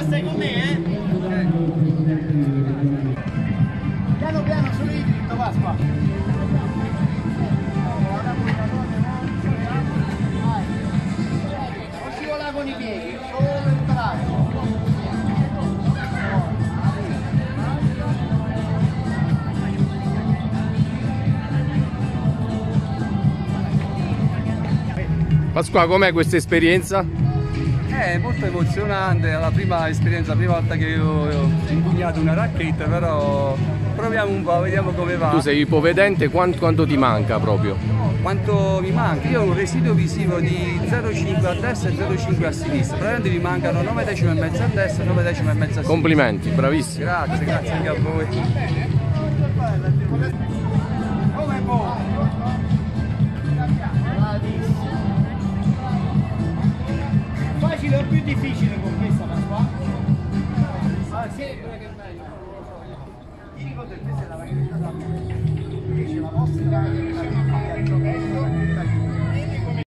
stai con me, eh? Piano piano, solo di dritto, Pasqua. Non scivola con i piedi, solo il braccio. Pasqua, com'è questa esperienza? È molto emozionante, è la prima esperienza, la prima volta che ho impugnato una racchetta, però proviamo un po', vediamo come va. Tu sei ipovedente, quanto ti manca proprio? Quanto mi manca? Io ho un residuo visivo di 0,5 a destra e 0,5 a sinistra, praticamente mi mancano 9 decimi e mezzo a destra e 9 decimi e mezzo a sinistra. Complimenti, bravissimo. Grazie, grazie anche a voi. Facile o più difficile con questa Pasqua? Ah, sempre che è meglio. Ti ricordo che questa è la maglietta da me. Invece la vostra